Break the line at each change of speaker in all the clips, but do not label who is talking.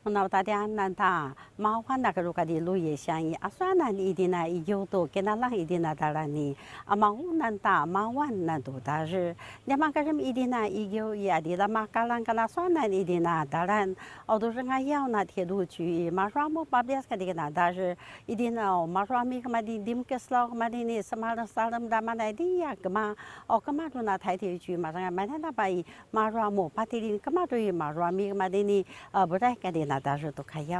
那大家难打，麻烦那个如果的路也相宜，啊，算那一定那有多，跟那浪一定那当然呢，啊，麻烦难打，麻烦难多，但是你嘛个人一定那有也的啦，嘛个人个那算那一定那当然，哦，都是俺要那铁路去，嘛说么巴别个的个那，但是一定那嘛说咪个嘛的dim ke slow嘛的呢，什么的salam da嘛那的呀个嘛，哦个嘛都那台铁去嘛，上嘛那把嘛说么巴铁的个嘛都嘛说咪个嘛的呢，不在个的那。但是都开要。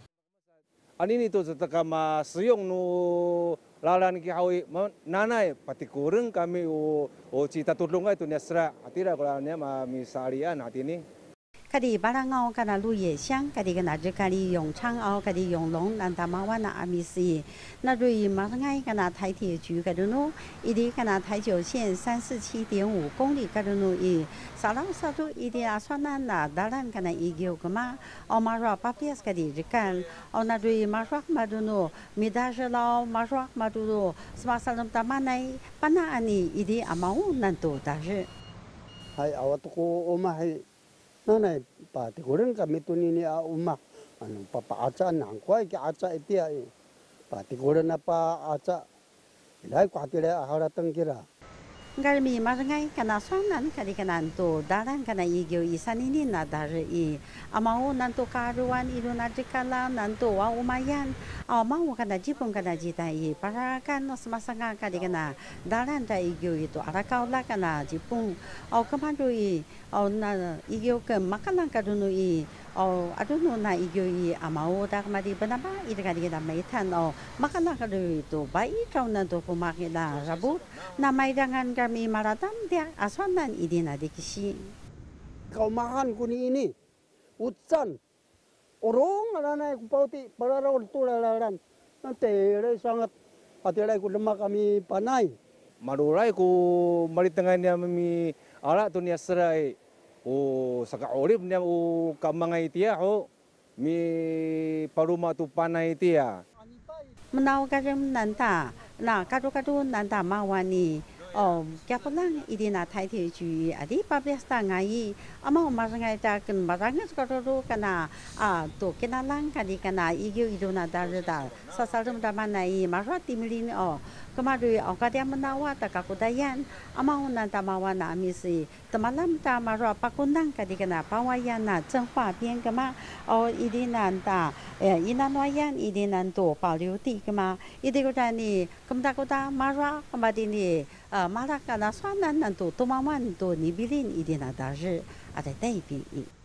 Ini tu setakama siung nu lalan ki hawi nanai pati kurang kami o cita tulungai tu nesra atira kalau nya ma misalian hati ini.
可的巴拉奥，可那路野香，可的个那只可的用长奥，可的用龙，南大马湾那阿米斯，那对于马上爱可那台铁局可的喏，一的可那台九线347.5公里可的喏伊，沙拉沙都一的阿算那当然可那伊有个嘛，哦马说巴别斯可的只干，哦那对马说嘛都喏，米达是老马说嘛都喏，什么沙龙大马内，巴那安尼一的阿毛难多但是。
Hai awat ko omah nanai pati kurang kami tu ni umah anu papa aca nangkuai ke aca itu ya pati kurang apa aca ilai kuatir ahara tengkira.
Garmi marangai kana sonan kadi kanan to daran kana igyo isanini na dari I amau nanto karuan ilu najikala nanto wa umayan amau kana jipun kana jitai para kan semasanga kadi kana daran da igyo itu arakaula kana jipun au kamandu I au na igyo ke makanan kadunu I au adunu na igyo I amau da kamadi benapa ida kadi kana maitan au makanan kadu itu bai kau nanto pumakina rabut na mai dengan kami maratam dia aswanan idina dikisi.
Kau makan kuni ini, ucan, orang anak kupauti para orang tua laran, nanti sangat hati ku lemah kami panai.
Madurai ku mari tengah ni kami alat tu ni serai, saka olip ni kamangai tiah mi paruma tu panai tiah.
Menau kajem nanta, na kadu nanta mawani. Oh, kaya lang idina tayo ju adi pabiasta ngai ama marangai ta kan marangai sekaro kana to kenalang kadi kana igyo idona darda sasalum damanai marwa timilin kemadu kadia menawa ta kakudayan ama nanta mawana amisi temalam ta marwa pakundang kadi kana pawayan na zhenghua bian kema idina ta inanwayan idina to 保留地 kema idigudani kemdakuda marwa kemadini马拉卡那算难难度，多慢慢度，你比邻一点那但是，啊在那边。